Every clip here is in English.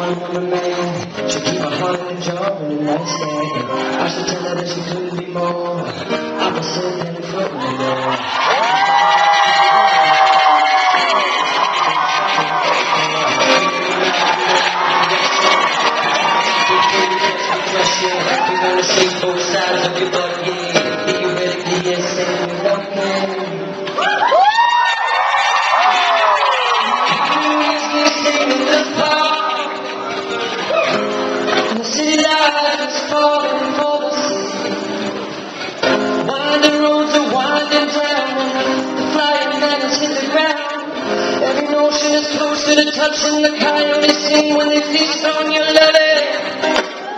one woman man. She keep a hundred job in a nice day. I should tell her that she couldn't be more. I'm a sitting in front of the door. You're gonna see both sides of your butt, yeah. Are you ready to get set with nothing? The city light is falling for the sea. Winding roads are winding down. The flying banners hit the ground. Every notion is closer to touching. The coyotes sing when they feast on your lily.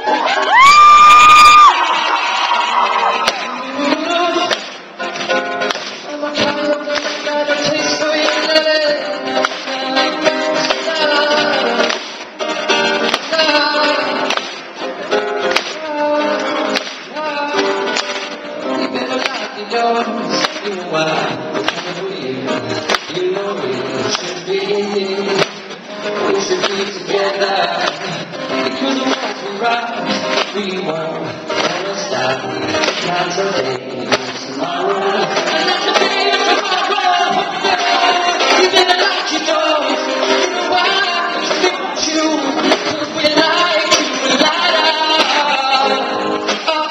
You know we should be here. We should be together. Because the ones who rise, we won't ever stop. Not today, tomorrow. And not today, tomorrow. You better lock your doors. You know why? We want you. Because we like you. Light up.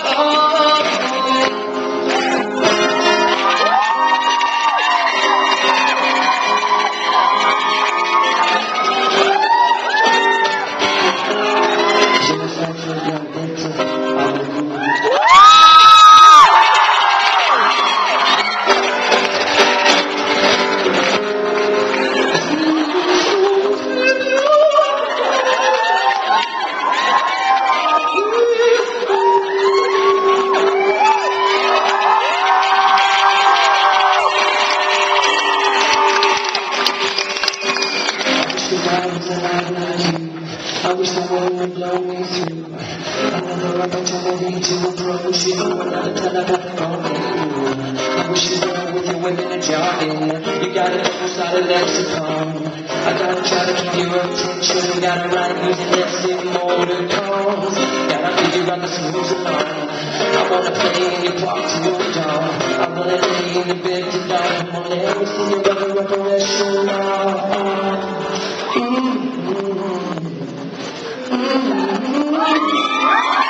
I wish the wind would blow me through another opportunity to approach you, another telephone you. I wish you were with your women and jogging. You gotta outside of lexicon. I gotta try to keep your attention. Gotta write music that's in motor tones. Gotta figure out the smooth along. I wanna play in your park to your dawn. I wanna lay in the bed to die. Come on, let me see your reparation now. Mm-hmm.